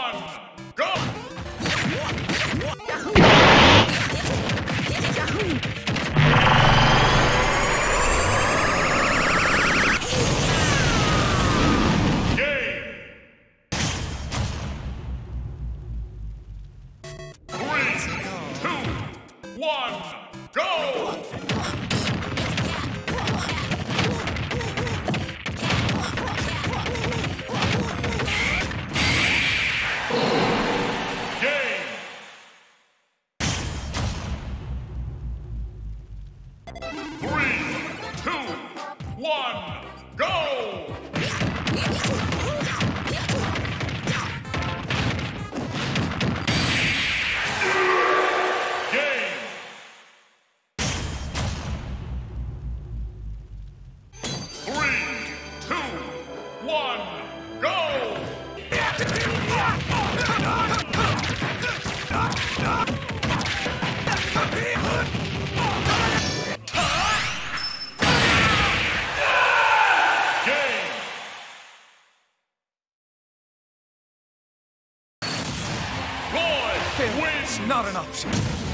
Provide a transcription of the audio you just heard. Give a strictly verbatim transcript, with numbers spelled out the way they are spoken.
one, go! One, go! Game! Three, two, one, go! One, go! Game! Roy wins! Not an option.